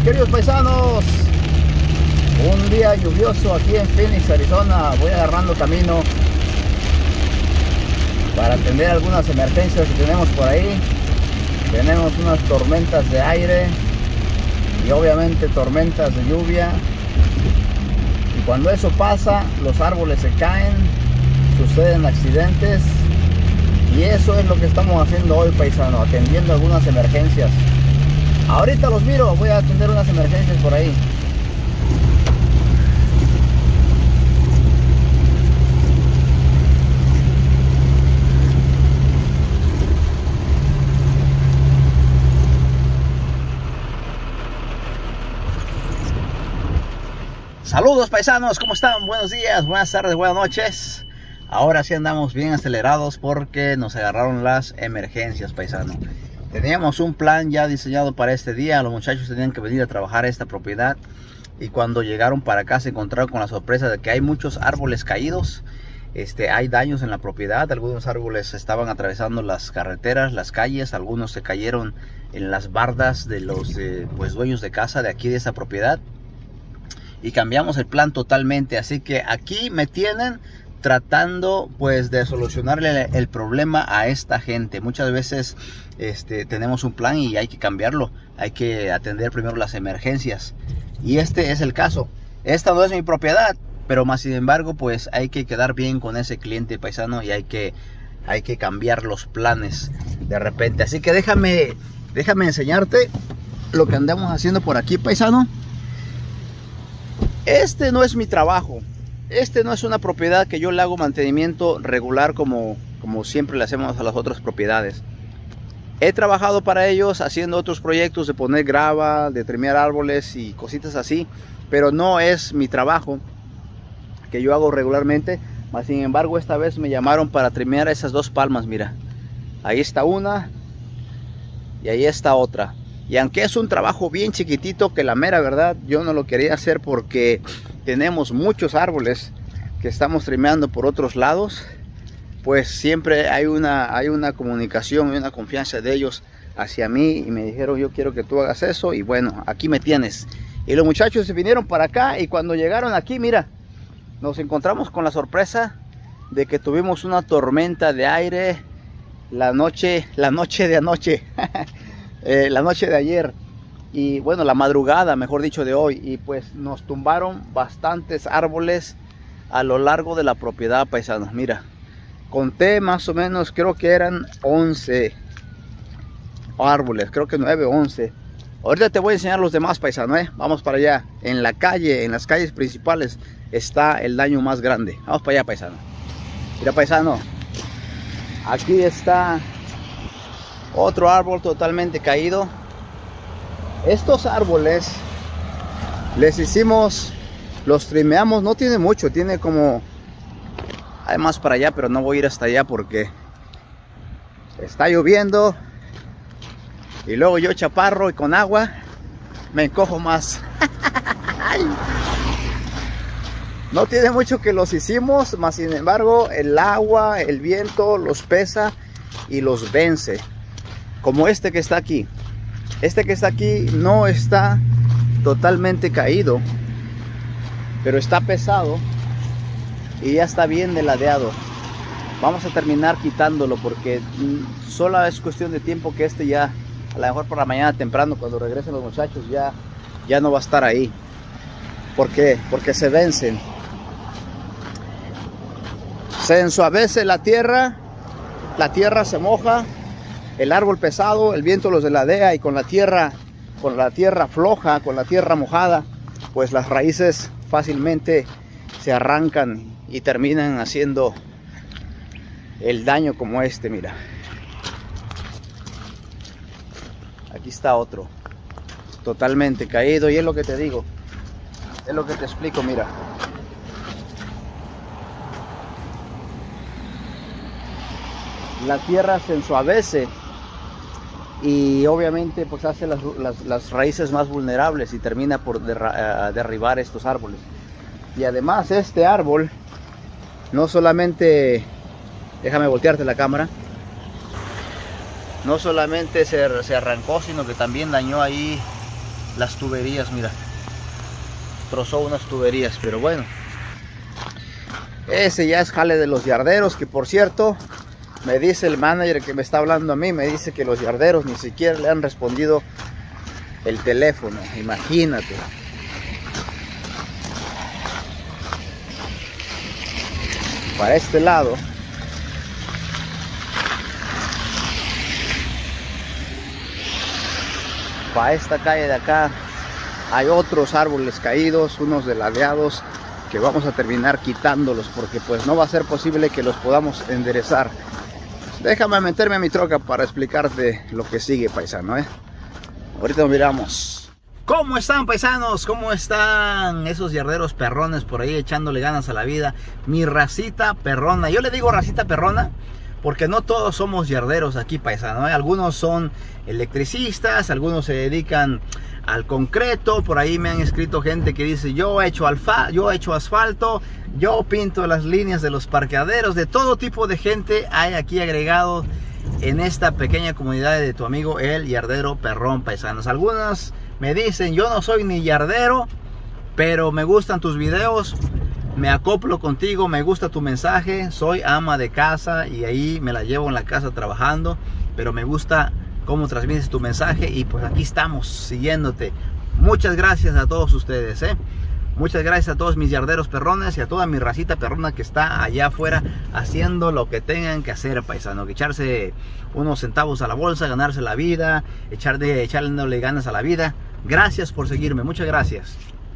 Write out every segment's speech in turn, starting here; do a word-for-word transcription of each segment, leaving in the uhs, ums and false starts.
queridos paisanos, un día lluvioso aquí en Phoenix, Arizona. Voy agarrando camino para atender algunas emergencias que tenemos por ahí. Tenemos unas tormentas de aire y obviamente tormentas de lluvia, y cuando eso pasa los árboles se caen, suceden accidentes, y eso es lo que estamos haciendo hoy, paisano, atendiendo algunas emergencias. Ahorita los miro, voy a atender unas emergencias por ahí. Saludos paisanos, ¿cómo están? Buenos días, buenas tardes, buenas noches. Ahora sí andamos bien acelerados porque nos agarraron las emergencias, paisano. Teníamos un plan ya diseñado para este día. Los muchachos tenían que venir a trabajar a esta propiedad, y cuando llegaron para acá se encontraron con la sorpresa de que hay muchos árboles caídos. Este, hay daños en la propiedad. Algunos árboles estaban atravesando las carreteras, las calles. Algunos se cayeron en las bardas de los eh, pues, dueños de casa de aquí de esta propiedad. Y cambiamos el plan totalmente, así que aquí me tienen tratando pues de solucionarle el problema a esta gente. Muchas veces este, tenemos un plan y hay que cambiarlo, hay que atender primero las emergencias, y este es el caso. Esta no es mi propiedad, pero más sin embargo pues hay que quedar bien con ese cliente, paisano, y hay que, hay que cambiar los planes de repente. Así que déjame, déjame enseñarte lo que andamos haciendo por aquí, paisano. Este no es mi trabajo, este no es una propiedad que yo le hago mantenimiento regular como, como siempre le hacemos a las otras propiedades. He trabajado para ellos haciendo otros proyectos de poner grava, de trimear árboles y cositas así, pero no es mi trabajo que yo hago regularmente. Mas sin embargo, esta vez me llamaron para trimear esas dos palmas, mira. Ahí está una y ahí está otra. Y aunque es un trabajo bien chiquitito, que la mera verdad yo no lo quería hacer porque tenemos muchos árboles que estamos trimeando por otros lados, pues siempre hay una, hay una comunicación y una confianza de ellos hacia mí, y me dijeron: yo quiero que tú hagas eso, y bueno, aquí me tienes. Y los muchachos se vinieron para acá, y cuando llegaron aquí, mira, nos encontramos con la sorpresa de que tuvimos una tormenta de aire la noche, la noche de anoche. Eh, la noche de ayer, y bueno, la madrugada, mejor dicho, de hoy, y pues nos tumbaron bastantes árboles a lo largo de la propiedad, paisanos. Mira, conté más o menos, creo que eran once árboles, creo que nueve o once. Ahorita te voy a enseñar los demás, paisanos, ¿eh? Vamos para allá. En la calle, en las calles principales está el daño más grande. Vamos para allá, paisano. Mira, paisano, aquí está otro árbol totalmente caído. Estos árboles les hicimos, los trimeamos, no tiene mucho, tiene como, hay más para allá, pero no voy a ir hasta allá porque está lloviendo, y luego yo chaparro y con agua me encojo más. No tiene mucho que los hicimos, mas sin embargo el agua, el viento los pesa y los vence. Como este que está aquí. Este que está aquí no está totalmente caído, pero está pesado y ya está bien deladeado. Vamos a terminar quitándolo porque solo es cuestión de tiempo que este ya, a lo mejor por la mañana temprano, cuando regresen los muchachos, ya, ya no va a estar ahí. ¿Por qué? Porque se vencen. Se ensuavece la tierra, la tierra se moja. El árbol pesado, el viento los deladea, y con la tierra, con la tierra floja, con la tierra mojada, pues las raíces fácilmente se arrancan y terminan haciendo el daño como este. Mira, aquí está otro, totalmente caído, y es lo que te digo, es lo que te explico. Mira, la tierra se ensuavece y obviamente pues hace las, las, las raíces más vulnerables y termina por derra, uh, derribar estos árboles. Y además este árbol no solamente, déjame voltearte la cámara, no solamente se, se arrancó, sino que también dañó ahí las tuberías, mira. Trozó unas tuberías, pero bueno. Ese ya es jale de los yarderos, que por cierto, me dice el manager que me está hablando a mí, me dice que los yarderos ni siquiera le han respondido el teléfono, imagínate. Para este lado, para esta calle de acá, hay otros árboles caídos, unos deladeados, que vamos a terminar quitándolos porque pues no va a ser posible que los podamos enderezar. Déjame meterme a mi troca para explicarte lo que sigue, paisano, ¿eh? Ahorita nos miramos. ¿Cómo están, paisanos? ¿Cómo están esos yarderos perrones por ahí echándole ganas a la vida? Mi racita perrona. Yo le digo racita perrona porque no todos somos yarderos aquí, paisano, ¿eh? Algunos son electricistas, algunos se dedican al concreto. Por ahí me han escrito gente que dice: yo he hecho alfa, yo he hecho asfalto, yo pinto las líneas de los parqueaderos. De todo tipo de gente hay aquí agregado en esta pequeña comunidad de tu amigo el yardero perrón, paisanos. Algunas me dicen: yo no soy ni yardero, pero me gustan tus videos, me acoplo contigo, me gusta tu mensaje, soy ama de casa y ahí me la llevo en la casa trabajando, pero me gusta cómo transmites tu mensaje y pues aquí estamos siguiéndote. Muchas gracias a todos ustedes, ¿eh? Muchas gracias a todos mis yarderos perrones y a toda mi racita perrona que está allá afuera haciendo lo que tengan que hacer, paisano. Que echarse unos centavos a la bolsa, ganarse la vida, echar de, echarle ganas a la vida. Gracias por seguirme, muchas gracias.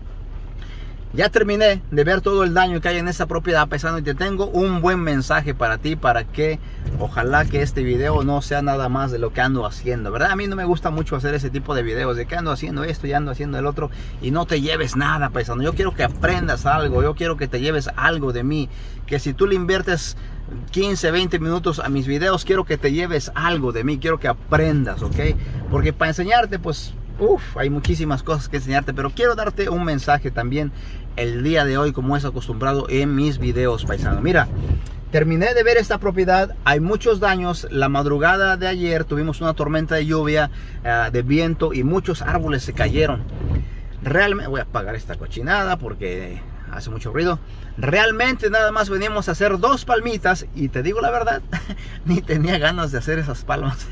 Ya terminé de ver todo el daño que hay en esta propiedad, paisano, y te tengo un buen mensaje para ti, para que ojalá que este video no sea nada más de lo que ando haciendo, ¿verdad? A mí no me gusta mucho hacer ese tipo de videos de que ando haciendo esto y ando haciendo el otro y no te lleves nada, paisano. Yo quiero que aprendas algo, yo quiero que te lleves algo de mí, que si tú le inviertes quince, veinte minutos a mis videos, quiero que te lleves algo de mí, quiero que aprendas, ¿ok? Porque para enseñarte, pues, uff, hay muchísimas cosas que enseñarte, pero quiero darte un mensaje también el día de hoy, como es acostumbrado en mis videos, paisano. Mira, terminé de ver esta propiedad, hay muchos daños. La madrugada de ayer tuvimos una tormenta de lluvia, uh, de viento, y muchos árboles se cayeron. Realmente, voy a apagar esta cochinada porque hace mucho ruido. Realmente nada más veníamos a hacer dos palmitas y te digo la verdad, ni tenía ganas de hacer esas palmas.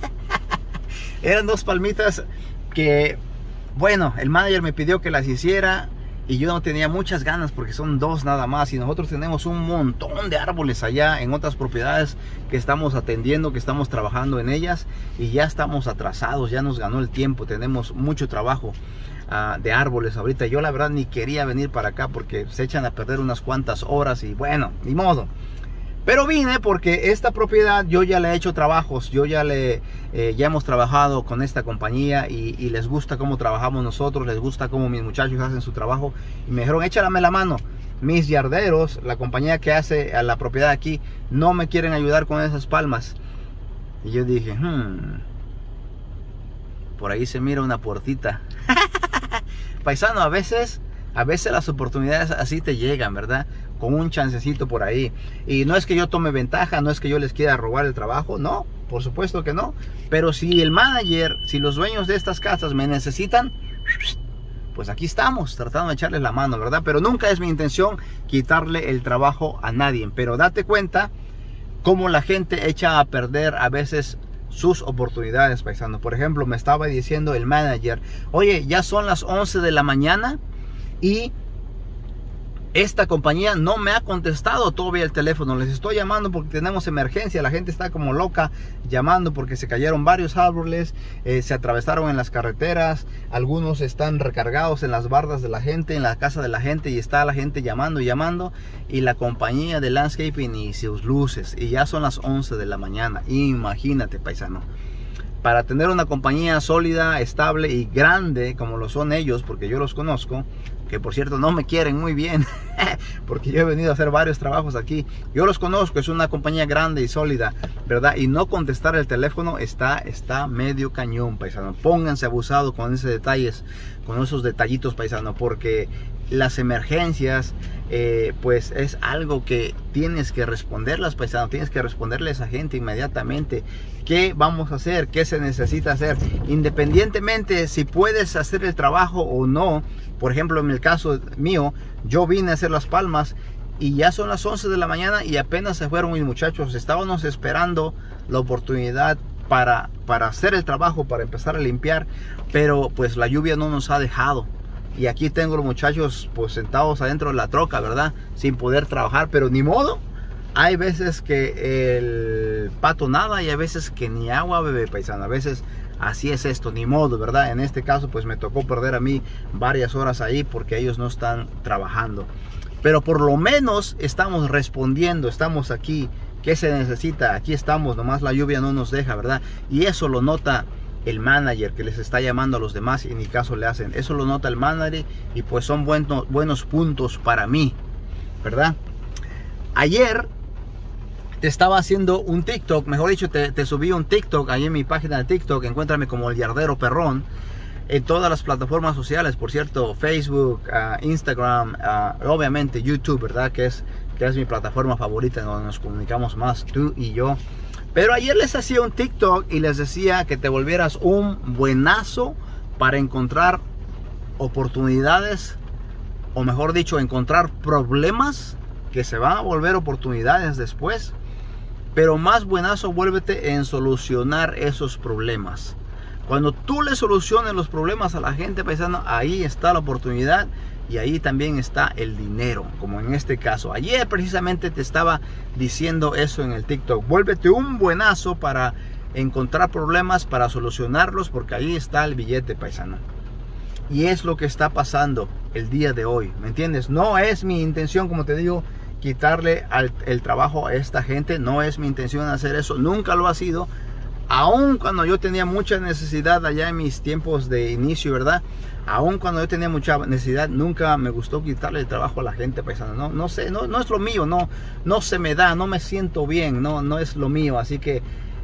Eran dos palmitas que, bueno, el manager me pidió que las hiciera y yo no tenía muchas ganas porque son dos nada más, y nosotros tenemos un montón de árboles allá en otras propiedades que estamos atendiendo, que estamos trabajando en ellas, y ya estamos atrasados, ya nos ganó el tiempo, tenemos mucho trabajo uh, de árboles ahorita. Yo la verdad ni quería venir para acá porque se echan a perder unas cuantas horas y bueno, ni modo. Pero vine porque esta propiedad yo ya le he hecho trabajos, yo ya le eh, ya hemos trabajado con esta compañía y, y les gusta cómo trabajamos nosotros, les gusta cómo mis muchachos hacen su trabajo y me dijeron: échame la mano. Mis yarderos, la compañía que hace a la propiedad aquí, no me quieren ayudar con esas palmas. Y yo dije, hmm, por ahí se mira una puertita. Paisano, a veces... A veces las oportunidades así te llegan, ¿verdad? Con un chancecito por ahí. Y no es que yo tome ventaja, no es que yo les quiera robar el trabajo, no, por supuesto que no. Pero si el manager, si los dueños de estas casas me necesitan, pues aquí estamos, tratando de echarles la mano, ¿verdad? Pero nunca es mi intención quitarle el trabajo a nadie. Pero date cuenta cómo la gente echa a perder a veces sus oportunidades, paisano. Por ejemplo, me estaba diciendo el manager: oye, ya son las once de la mañana y esta compañía no me ha contestado todavía el teléfono. Les estoy llamando porque tenemos emergencia. La gente está como loca llamando porque se cayeron varios árboles, eh, se atravesaron en las carreteras, algunos están recargados en las bardas de la gente, en la casa de la gente, y está la gente llamando y llamando, y la compañía de landscaping y sus luces, y ya son las once de la mañana. Imagínate, paisano. Para tener una compañía sólida, estable y grande como lo son ellos, porque yo los conozco, que por cierto no me quieren muy bien, porque yo he venido a hacer varios trabajos aquí. Yo los conozco, es una compañía grande y sólida, ¿verdad? Y no contestar el teléfono está, está medio cañón, paisano. Pónganse abusados con esos detalles, con esos detallitos, paisano, porque las emergencias, eh, pues es algo que tienes que responderlas, paisano. Tienes que responderle a esa gente inmediatamente. ¿Qué vamos a hacer? ¿Qué se necesita hacer? Independientemente si puedes hacer el trabajo o no. Por ejemplo, en el caso mío, yo vine a hacer Las Palmas y ya son las once de la mañana y apenas se fueron mis muchachos. Estábamos esperando la oportunidad para, para hacer el trabajo, para empezar a limpiar, pero pues la lluvia no nos ha dejado. Y aquí tengo los muchachos pues sentados adentro de la troca, ¿verdad? Sin poder trabajar, pero ni modo. Hay veces que el pato nada y hay veces que ni agua bebe, paisano. A veces así es esto, ni modo, ¿verdad? En este caso pues me tocó perder a mí varias horas ahí porque ellos no están trabajando. Pero por lo menos estamos respondiendo, estamos aquí. ¿Qué se necesita? Aquí estamos, nomás la lluvia no nos deja, ¿verdad? Y eso lo nota el manager que les está llamando a los demás y ni caso le hacen. Eso lo nota el manager y pues son buenos, buenos puntos para mí, ¿verdad? Ayer te estaba haciendo un TikTok, mejor dicho, te, te subí un TikTok ahí en mi página de TikTok. Encuéntrame como El Yardero Perrón en todas las plataformas sociales, por cierto, Facebook, uh, Instagram, uh, obviamente YouTube, ¿verdad? Que es, que es mi plataforma favorita donde nos comunicamos más tú y yo. Pero ayer les hacía un TikTok y les decía que te volvieras un buenazo para encontrar oportunidades, o mejor dicho, encontrar problemas que se van a volver oportunidades después. Pero más buenazo, vuélvete en solucionar esos problemas. Cuando tú le soluciones los problemas a la gente, paisano, ahí está la oportunidad y ahí también está el dinero, como en este caso. Ayer precisamente te estaba diciendo eso en el TikTok. Vuélvete un buenazo para encontrar problemas, para solucionarlos, porque ahí está el billete, paisano. Y es lo que está pasando el día de hoy, ¿me entiendes? No es mi intención, como te digo, quitarle al, el trabajo a esta gente. No es mi intención hacer eso, nunca lo ha sido. Aún cuando yo tenía mucha necesidad allá en mis tiempos de inicio, ¿verdad? Aún cuando yo tenía mucha necesidad, nunca me gustó quitarle el trabajo a la gente, paisano. No, no sé, no, no es lo mío, no, no se me da, no me siento bien, no, no es lo mío. Así que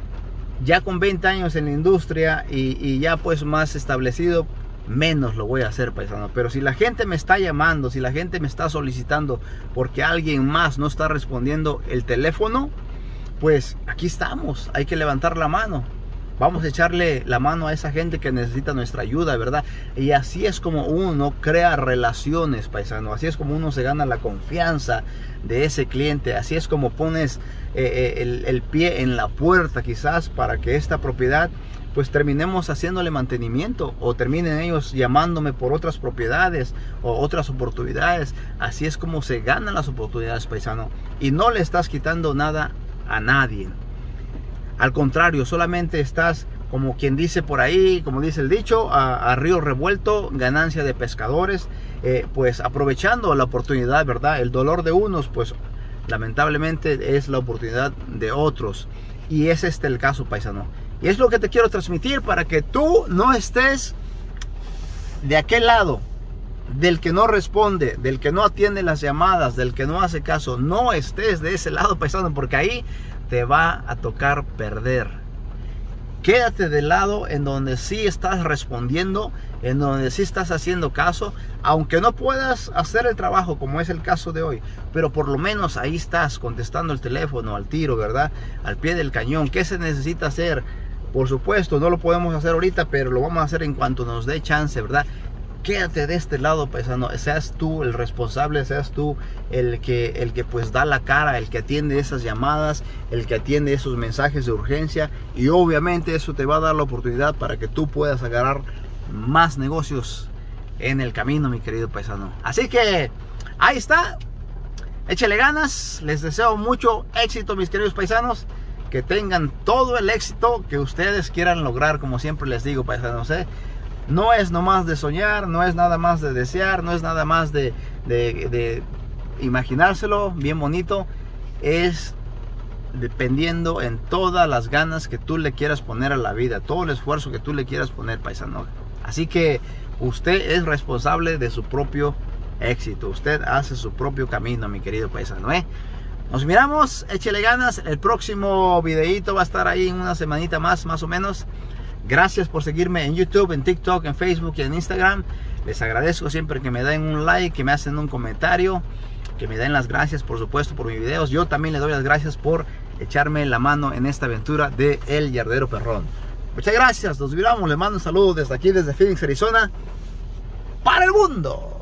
ya con veinte años en la industria y, y ya pues más establecido, menos lo voy a hacer, paisano. Pero si la gente me está llamando, si la gente me está solicitando porque alguien más no está respondiendo el teléfono, pues aquí estamos, hay que levantar la mano. Vamos a echarle la mano a esa gente que necesita nuestra ayuda, ¿verdad? Y así es como uno crea relaciones, paisano. Así es como uno se gana la confianza de ese cliente. Así es como pones eh, el, el pie en la puerta quizás para que esta propiedad pues terminemos haciéndole mantenimiento, o terminen ellos llamándome por otras propiedades o otras oportunidades. Así es como se ganan las oportunidades, paisano. Y no le estás quitando nada a nadie. Al contrario, solamente estás, como quien dice por ahí, como dice el dicho, a, a río revuelto, ganancia de pescadores, eh, pues aprovechando la oportunidad, ¿verdad? El dolor de unos, pues lamentablemente es la oportunidad de otros. Y es este el caso, paisano. Y es lo que te quiero transmitir para que tú no estés de aquel lado, del que no responde, del que no atiende las llamadas, del que no hace caso. No estés de ese lado, paisano, porque ahí te va a tocar perder. Quédate del lado en donde sí estás respondiendo, en donde sí estás haciendo caso, aunque no puedas hacer el trabajo como es el caso de hoy, pero por lo menos ahí estás contestando el teléfono al tiro, ¿verdad? Al pie del cañón. ¿Qué se necesita hacer? Por supuesto, no lo podemos hacer ahorita, pero lo vamos a hacer en cuanto nos dé chance, ¿verdad? Quédate de este lado, paisano. Seas tú el responsable, seas tú el que, el que pues da la cara, el que atiende esas llamadas, el que atiende esos mensajes de urgencia. Y obviamente eso te va a dar la oportunidad para que tú puedas agarrar más negocios en el camino, mi querido paisano. Así que ahí está. Échale ganas. Les deseo mucho éxito, mis queridos paisanos. Que tengan todo el éxito que ustedes quieran lograr, como siempre les digo, paisanos, ¿eh? No es nomás de soñar, no es nada más de desear, no es nada más de, de, de imaginárselo bien bonito. Es dependiendo en todas las ganas que tú le quieras poner a la vida, todo el esfuerzo que tú le quieras poner, paisano. Así que usted es responsable de su propio éxito. Usted hace su propio camino, mi querido paisano, ¿eh? Nos miramos, échele ganas. El próximo videito va a estar ahí en una semanita más, más o menos. Gracias por seguirme en YouTube, en TikTok, en Facebook y en Instagram. Les agradezco siempre que me den un like, que me hacen un comentario, que me den las gracias, por supuesto, por mis videos. Yo también les doy las gracias por echarme la mano en esta aventura de El Yardero Perrón. Muchas gracias, nos miramos. Les mando un saludo desde aquí, desde Phoenix, Arizona, para el mundo.